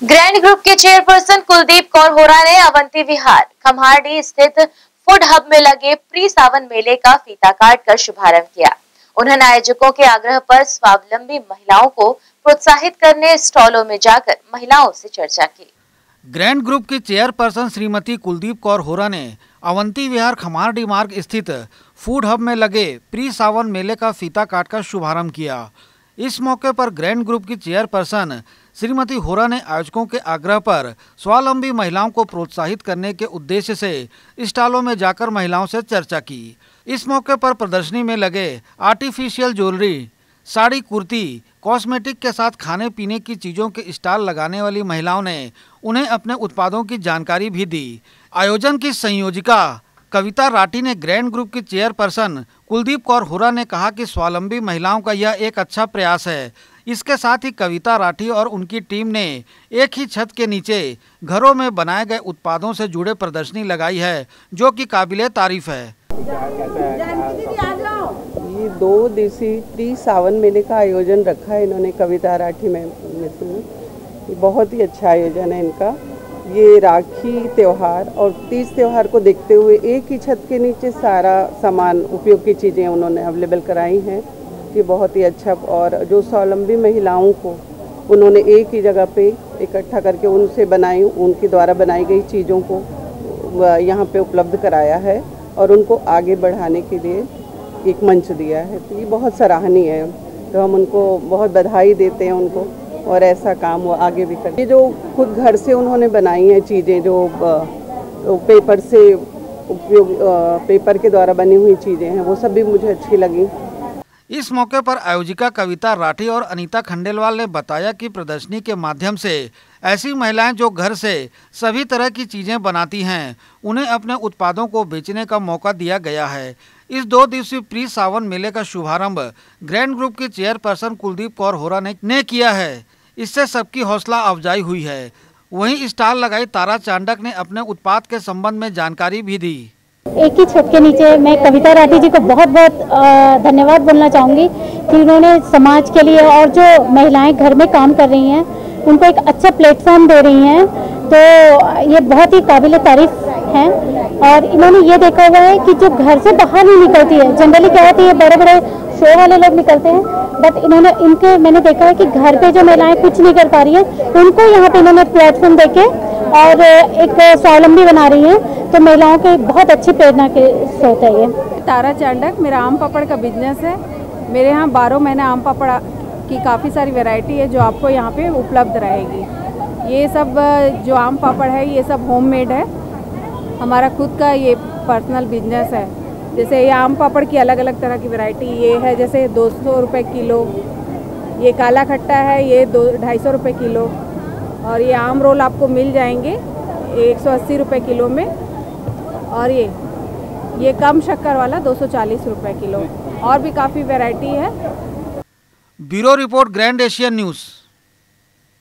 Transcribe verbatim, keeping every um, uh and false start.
Grand group के chairperson Kuldeep Kaur Hora ने अवंती विहार खम्हारडी स्थित फूड हब में लगे प्री सावन मेले का फीता काट कर शुभारंभ किया। उन्होंने आयोजकों के आग्रह पर स्वावलंबी महिलाओं को प्रोत्साहित करने स्टॉलों में जाकर महिलाओं से चर्चा की। ग्रैंड ग्रुप की चेयरपर्सन श्रीमती कुलदीप कौर होरा ने अवंती विहार खम्हारडी मार्ग स्थित फूड हब में लगे प्री सावन मेले का फीता काटकर शुभारंभ किया। इस मौके पर ग्रैंड ग्रुप की चेयरपर्सन श्रीमती होरा ने आयोजकों के आग्रह पर स्वावलंबी महिलाओं को प्रोत्साहित करने के उद्देश्य से स्टॉलों में जाकर महिलाओं से चर्चा की। इस मौके पर प्रदर्शनी में लगे artificial jewellery, sari, kurti, cosmetic के साथ खाने पीने की चीज़ों के स्टॉल लगाने वाली महिलाओं ने उन्हें अपने उत्पादों की जानकारी भी दी। आयोजन की संयोजिका कविता राठी ने ग्रैंड ग्रुप की चेयरपर्सन कुलदीप कौर होरा ने कहा कि स्वावलंबी महिलाओं का यह एक अच्छा प्रयास है। इसके साथ ही कविता राठी और उनकी टीम ने एक ही छत के नीचे घरों में बनाए गए उत्पादों से जुड़े प्रदर्शनी लगाई है, जो कि काबिले तारीफ है। ये दो दिवसीय प्री सावन मेले का आयोजन रखा है इन्होंने कविता राठी में, ये बहुत ही अच्छा आयोजन है इनका। ये राखी त्यौहार और तीज त्यौहार को देखते हुए एक ही छत के नीचे सारा सामान, उपयोग की चीज़ें उन्होंने अवेलेबल कराई हैं। ये बहुत ही अच्छा, और जो स्वावलंबी महिलाओं को उन्होंने एक ही जगह पे इकट्ठा करके उनसे बनाई उनके द्वारा बनाई गई चीज़ों को यहाँ पे उपलब्ध कराया है और उनको आगे बढ़ाने के लिए एक मंच दिया है। तो ये बहुत सराहनीय है, तो हम उनको बहुत बधाई देते हैं उनको, और ऐसा काम वो आगे भी करें। ये जो खुद घर से उन्होंने बनाई हैं चीज़ें, जो पेपर से उपयोग पेपर के द्वारा बनी हुई चीज़ें हैं, वो सब भी मुझे अच्छी लगी। इस मौके पर आयोजिका कविता राठी और अनीता खंडेलवाल ने बताया कि प्रदर्शनी के माध्यम से ऐसी महिलाएं जो घर से सभी तरह की चीज़ें बनाती हैं, उन्हें अपने उत्पादों को बेचने का मौका दिया गया है। इस दो दिवसीय प्री सावन मेले का शुभारंभ ग्रैंड ग्रुप की चेयरपर्सन कुलदीप कौर होरा ने, ने किया है। इससे सबकी हौसला अफजाई हुई है। वहीं स्टॉल लगाई तारा चांडक ने अपने उत्पाद के संबंध में जानकारी भी दी। एक ही छत के नीचे मैं कविता राठी जी को बहुत बहुत धन्यवाद बोलना चाहूँगी कि उन्होंने समाज के लिए और जो महिलाएं घर में काम कर रही हैं उनको एक अच्छा प्लेटफॉर्म दे रही हैं, तो ये बहुत ही काबिल तारीफ हैं। और इन्होंने ये देखा हुआ है कि जो घर से बाहर नहीं निकलती है, जनरली क्या होती है बड़े बड़े शो वाले लोग निकलते हैं, बट इन्होंने इनके मैंने देखा है कि घर पे जो महिलाएं कुछ नहीं कर पा रही है उनको यहाँ पे इन्होंने प्लेटफॉर्म देके और एक स्वावलंबी बना रही हैं, तो महिलाओं के बहुत अच्छी प्रेरणा के स्रोत है ये। तारा चांडक, मेरा आम पापड़ का बिजनेस है। मेरे यहाँ बारह महीने आम पापड़ की काफ़ी सारी वैरायटी है जो आपको यहाँ पे उपलब्ध रहेगी। ये सब जो आम पापड़ है ये सब होममेड है, हमारा खुद का ये पर्सनल बिजनेस है। जैसे ये आम पापड़ की अलग अलग तरह की वैरायटी ये है, जैसे दो सौ रुपये किलो, ये काला खट्टा है ये दो ढाई सौ रुपये किलो, और ये आम रोल आपको मिल जाएंगे एक सौ अस्सी रुपये किलो में, और ये ये कम शक्कर वाला दो सौ चालीस रुपये किलो, और भी काफ़ी वैरायटी है। Bureau report, grand Asian news.